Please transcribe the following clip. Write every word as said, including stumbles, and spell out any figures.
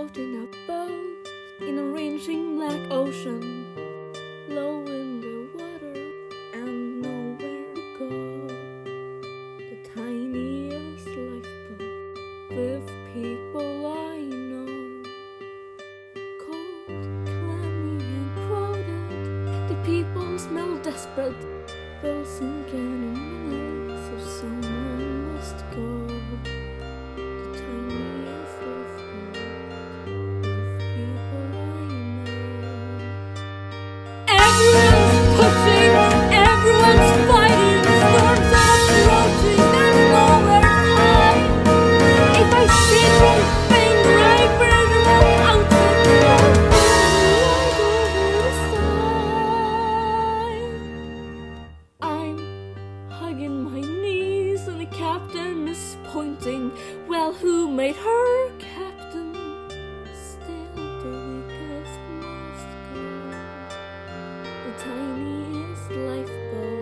floating a boat in a raging black ocean, low in the water and nowhere to go. The tiniest lifeboat with people I know, cold, clammy and crowded. The people smell desperate, they'll sink in a minute, so someone must go. The tiniest lifeboat with people I know. Everyone's pushing, everyone's fighting, storms are approaching, there's nowhere to hide. If I shake one finger, I burn them out with love right over the side. I'm hugging my knees and the captain is pointing. Well, who made her captain? Still the weakest must go. The tiniest lifeboat